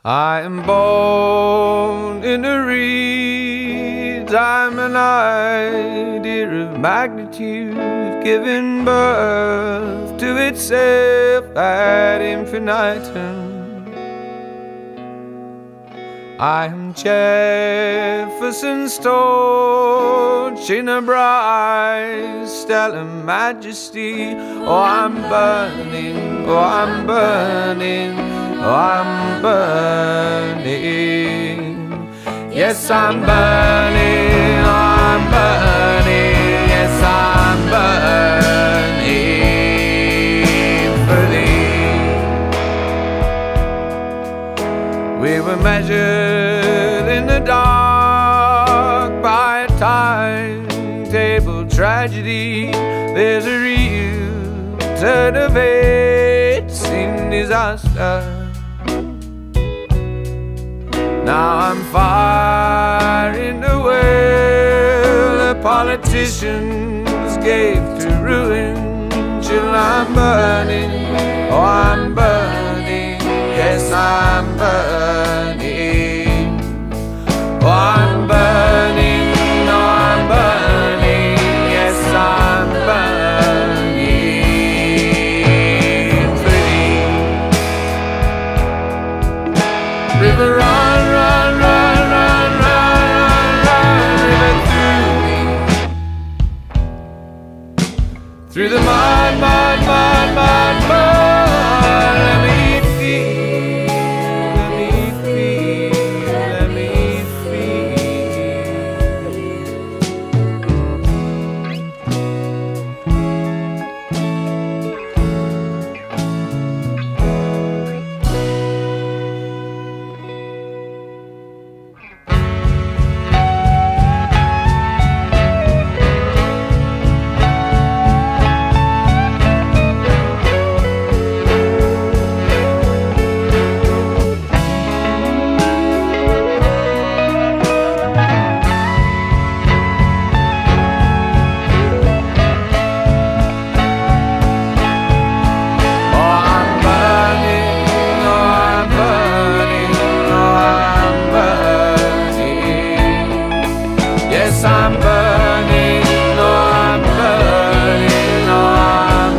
I am born in the reeds. I'm an idea of magnitude, giving birth to itself ad infinitum. I am Jefferson's torch in a bright stellar majesty. Oh, I'm burning, oh, I'm burning, oh, I'm burning. Yes, I'm burning, oh, I'm burning. Yes, I'm burning for thee. We were measured in the dark by a timetable tragedy. There's a real turn of fates in disaster. Now I'm firing the well the politicians gave to ruin. Till I'm burning, oh, I'm burning. Yes, I'm burning. Oh, I'm burning, oh, I'm burning. Yes, I'm burning for thee. River, run, run, run, run, run, run, run, river through the mud, mud, mud, mud, mud. Let me feel, let me feel, let me I'm burning, oh, I'm burning, oh, I'm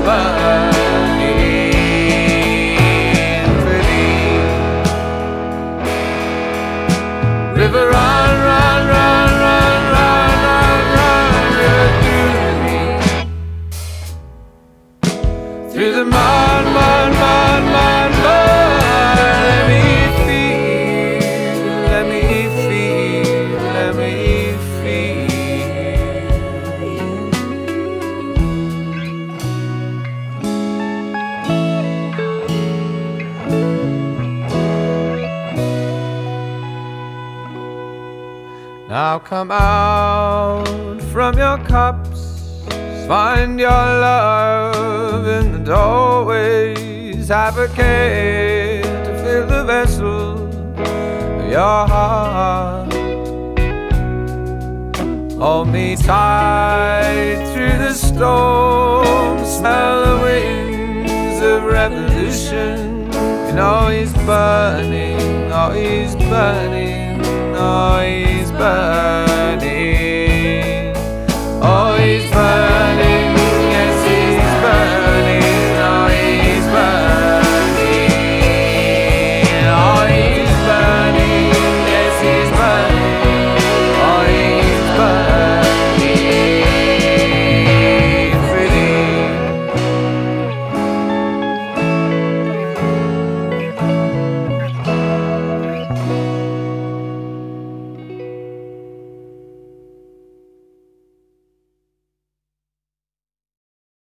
burning for thee. River, run, run, run, run, run, run, run, river through the mud, mud, mud, mud, mud. Let me feel, let me feel, let me feel. Now come out from your cups, find your love in the doorways. Have a care to fill the vessel of your heart. Hold me tight through the storm, smell the wings of revolution. You know he's burning, oh, he's burning, oh, he's burning.